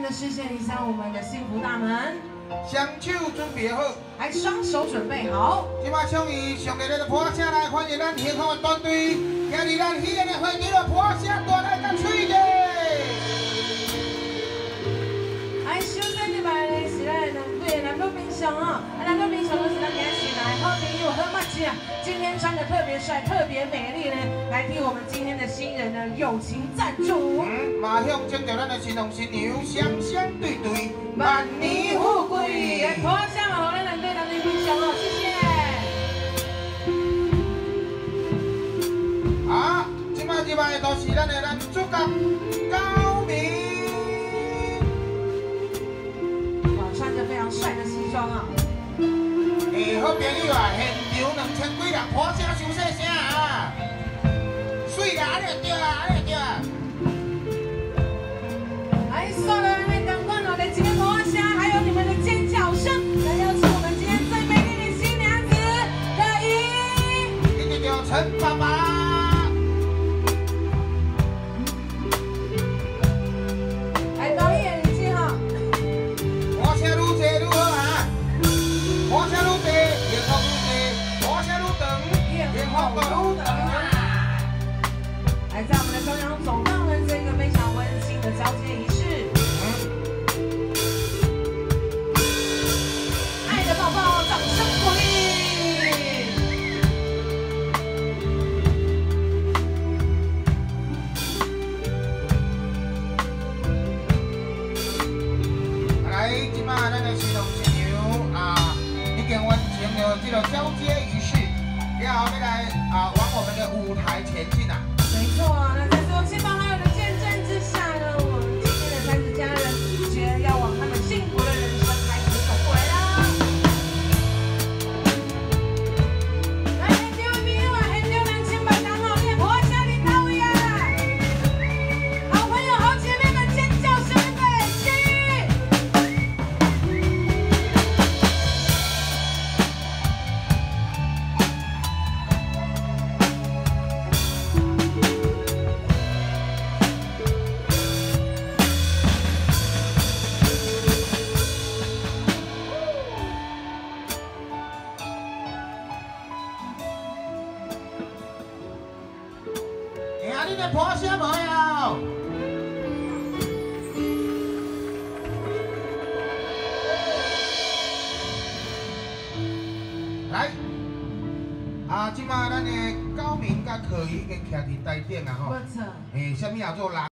的视线移向我们的幸福大门， 双手准备好， 来双手准备好。 即马上以上个的破声来欢迎咱幸福的团队，今日咱喜宴的会场的破声大来甲吹者。 来，首先入来的是咱两队男女平常哦，男女平常都是咱今日来好朋友好默契啊。今天穿的特别帅，特别美丽呢，来替我们今天的新人呢友情赞助。 马上请到咱的新郎新娘双双对对， 万年富贵。来，破声啊，好，咱两队男女平常哦，谢谢。 好，即马入来都是咱的男主角高明。 哇，穿着非常帅的西装啊。 好朋友啊，现场2000几人，破声收细声啊！水啦，安尼就对啊，安尼就对啊。 来，所有人的灯光哦，来这边破声，还有你们的尖叫声，来邀请我们今天最美丽的新娘子可依。 一定要陈爸爸。 来，导演你记好。 破声愈多愈好啊！破声愈多，幸福愈多；破声愈长，幸福愈长。 来，在我们的中央走道呢，这个非常温馨的交接仪式。爱的抱抱，掌声鼓励。 来，即马咱的新郎新娘啊，已经完成了这个交接仪式，然后要来往我们的舞台前进啊。 没错，那在所有亲朋好友的见证之下呢，我们今天的30家人决要往他们幸福的人生开始走过来啦。来，现场的朋友啊，现场2000百人哦，你破声领到位啊！好朋友、好姐妹们，尖叫声预备起！ 你的破声无呀？来，即马咱的高明甲可依已经徛伫台顶啊吼。 不错。 什么叫做人？